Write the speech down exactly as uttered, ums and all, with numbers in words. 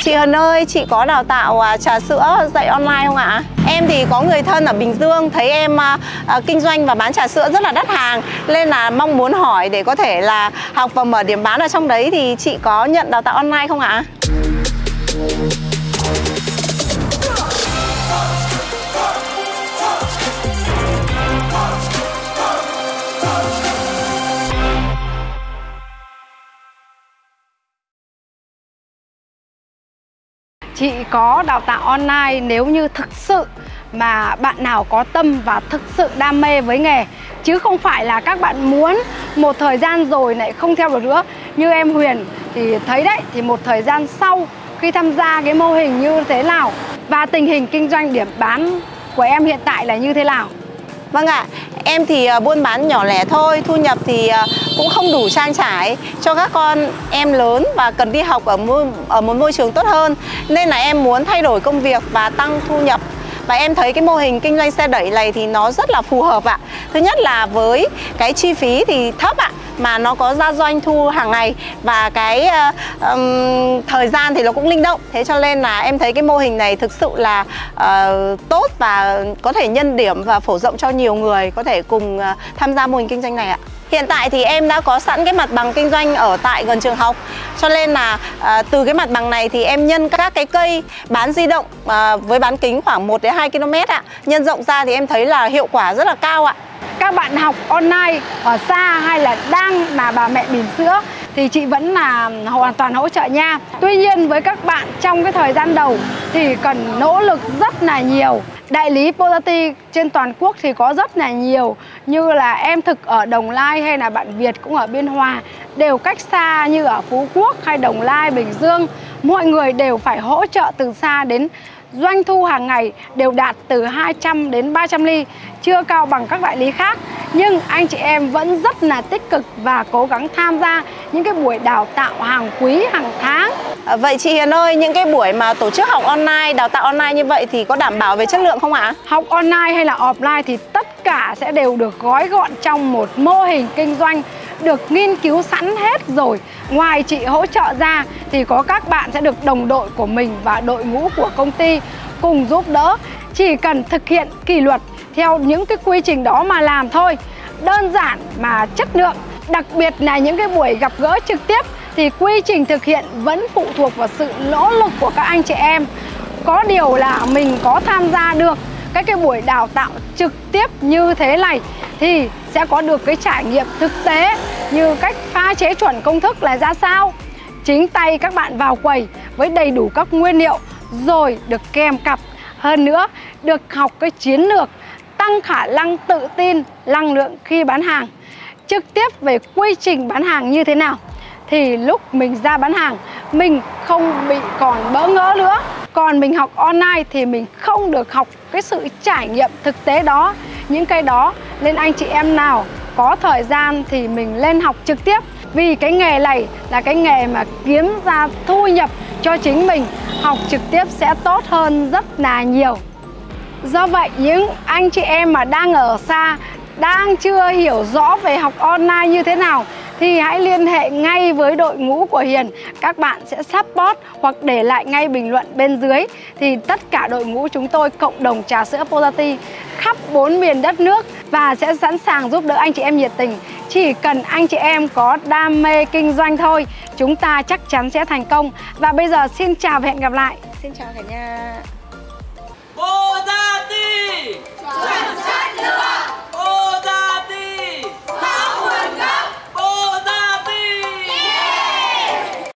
Chị Hân ơi, chị có đào tạo à, trà sữa dạy online không ạ? Em thì có người thân ở Bình Dương, thấy em à, à, kinh doanh và bán trà sữa rất là đắt hàng, nên là mong muốn hỏi để có thể là học và mở điểm bán ở trong đấy. Thì chị có nhận đào tạo online không ạ? Chị có đào tạo online nếu như thực sự mà bạn nào có tâm và thực sự đam mê với nghề, chứ không phải là các bạn muốn một thời gian rồi lại không theo được nữa. Như em Huyền thì thấy đấy, thì một thời gian sau khi tham gia cái mô hình như thế nào và tình hình kinh doanh điểm bán của em hiện tại là như thế nào? Vâng ạ, em thì uh, buôn bán nhỏ lẻ thôi, thu nhập thì uh, cũng không đủ trang trải cho các con em lớn và cần đi học ở, môi, ở một môi trường tốt hơn. Nên là em muốn thay đổi công việc và tăng thu nhập. Và em thấy cái mô hình kinh doanh xe đẩy này thì nó rất là phù hợp ạ. Thứ nhất là với cái chi phí thì thấp ạ, mà nó có ra doanh thu hàng ngày và cái uh, um, thời gian thì nó cũng linh động. Thế cho nên là em thấy cái mô hình này thực sự là uh, tốt và có thể nhân điểm và phổ rộng cho nhiều người có thể cùng uh, tham gia mô hình kinh doanh này ạ. Hiện tại thì em đã có sẵn cái mặt bằng kinh doanh ở tại gần trường học, cho nên là à, từ cái mặt bằng này thì em nhân các cái cây bán di động à, với bán kính khoảng một đến hai ki lô mét ạ. Nhân rộng ra thì em thấy là hiệu quả rất là cao ạ. Các bạn học online ở xa hay là đang là bà mẹ bỉm sữa thì chị vẫn là hoàn toàn hỗ trợ nha. Tuy nhiên với các bạn trong cái thời gian đầu thì cần nỗ lực rất là nhiều. Đại lý Potati trên toàn quốc thì có rất là nhiều, như là Em Thực ở Đồng Nai hay là bạn Việt cũng ở Biên Hòa, đều cách xa như ở Phú Quốc hay Đồng Nai, Bình Dương. Mọi người đều phải hỗ trợ từ xa, đến doanh thu hàng ngày đều đạt từ hai trăm đến ba trăm ly, chưa cao bằng các đại lý khác. Nhưng anh chị em vẫn rất là tích cực và cố gắng tham gia những cái buổi đào tạo hàng quý, hàng tháng. À, vậy chị Hiền ơi, những cái buổi mà tổ chức học online, đào tạo online như vậy thì có đảm bảo về chất lượng không ạ? Học online hay là offline thì tất cả sẽ đều được gói gọn trong một mô hình kinh doanh được nghiên cứu sẵn hết rồi. Ngoài chị hỗ trợ ra thì có các bạn sẽ được đồng đội của mình và đội ngũ của công ty cùng giúp đỡ. Chỉ cần thực hiện kỷ luật theo những cái quy trình đó mà làm thôi. Đơn giản mà chất lượng. Đặc biệt là những cái buổi gặp gỡ trực tiếp thì quy trình thực hiện vẫn phụ thuộc vào sự nỗ lực của các anh chị em. Có điều là mình có tham gia được các cái buổi đào tạo trực tiếp như thế này thì sẽ có được cái trải nghiệm thực tế như cách pha chế chuẩn công thức là ra sao, chính tay các bạn vào quầy với đầy đủ các nguyên liệu, rồi được kèm cặp. Hơn nữa, được học cái chiến lược tăng khả năng tự tin, năng lượng khi bán hàng, trực tiếp về quy trình bán hàng như thế nào thì lúc mình ra bán hàng mình không bị còn bỡ ngỡ nữa. Còn mình học online thì mình không được học cái sự trải nghiệm thực tế đó, những cái đó. Nên anh chị em nào có thời gian thì mình lên học trực tiếp, vì cái nghề này là cái nghề mà kiếm ra thu nhập cho chính mình. Học trực tiếp sẽ tốt hơn rất là nhiều. Do vậy những anh chị em mà đang ở xa, đang chưa hiểu rõ về học online như thế nào thì hãy liên hệ ngay với đội ngũ của Hiền. Các bạn sẽ support hoặc để lại ngay bình luận bên dưới. Thì tất cả đội ngũ chúng tôi, cộng đồng trà sữa Potati khắp bốn miền đất nước, và sẽ sẵn sàng giúp đỡ anh chị em nhiệt tình. Chỉ cần anh chị em có đam mê kinh doanh thôi, chúng ta chắc chắn sẽ thành công. Và bây giờ xin chào và hẹn gặp lại. Xin chào cả nhà.